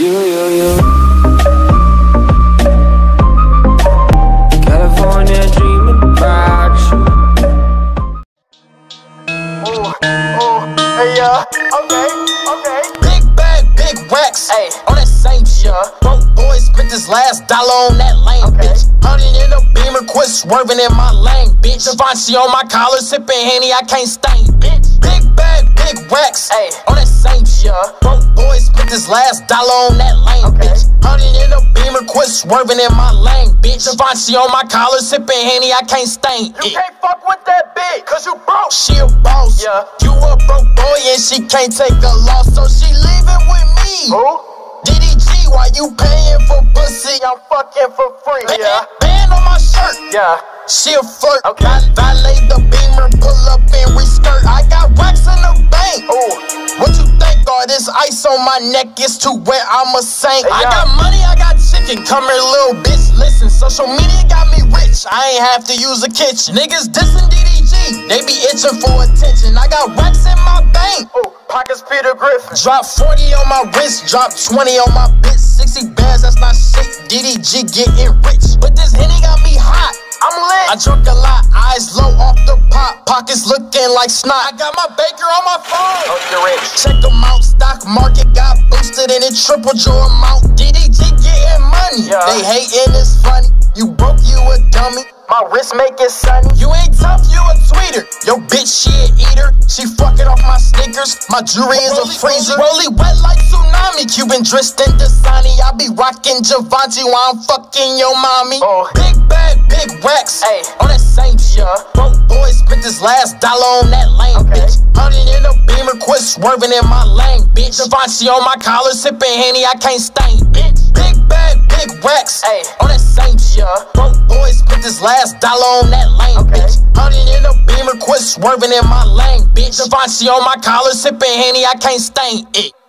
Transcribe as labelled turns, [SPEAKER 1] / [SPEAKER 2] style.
[SPEAKER 1] you. California dreaming about you.
[SPEAKER 2] Hey, okay. Big bag, big racks, ayy, on that same shit. Broke boys spent this last dollar on that lame bitch. 100 in a Beamer, quit swerving in my lane, bitch. Givenchy on my collar, sipping Henny, I can't stain, bitch. Big bag, big racks, ayy, on that same shit. Broke boys spent this last dollar on that lame bitch. 100 in a Beamer, quit swerving in my lane, bitch. Givenchy on my collar, sipping Henny, I can't stain it.
[SPEAKER 3] You can't fuck with that bitch, cause you broke.
[SPEAKER 2] She a boss, you a broke boy and she can't take a loss, so she leaving with me.
[SPEAKER 3] Who?
[SPEAKER 2] DDG, why you paying for pussy?
[SPEAKER 3] I'm fucking for free,
[SPEAKER 2] Band on my shirt, she a flirt. Valet the Beamer, pull up and reskirt. I got racks in the bank. What you think? All this ice on my neck is too wet, I'm a saint. I got money, I got chicken. Come here, little bitch, listen. Social media got me rich, I ain't have to use a kitchen. Niggas dissing DDG, they be itching for attention. I got racks in my bank.
[SPEAKER 3] Pockets Peter Griffin.
[SPEAKER 2] Drop 40 on my wrist, drop 20 on my bitch. 60 bands, that's not shit. DDG getting rich, but this Henny got me hot.
[SPEAKER 3] I'm lit.
[SPEAKER 2] I drunk a lot, eyes low off the pop, pockets looking like snot. I got my baker on my phone.
[SPEAKER 3] You're rich.
[SPEAKER 2] Check them out, stock market got boosted and it tripled your amount. DDG getting money, they hating it's funny. You broke, you a dummy.
[SPEAKER 3] My wrist make it sunny.
[SPEAKER 2] You ain't tough, you a tweeter. Yo bitch, she a eater. She fucking off my sneakers. My jewelry is a freezer. Rolly wet like tsunami. Cuban dressed in Dasani. I be rocking Givenchy while I'm fucking your mommy. Big bag, big racks, on that same shit. Broke boys spent this last dollar on that lame bitch. 100 in a Beamer, quit swerving in my lane, bitch. Givenchy on my collar, sipping Henny, I can't stain, bitch. Big bag, big racks, on that same shit. Broke boys spent this last dollar on that lame bitch. 100 in a Beamer, quit swerving in my lane, bitch. Givenchy on my collar, sipping Henny, I can't stain it.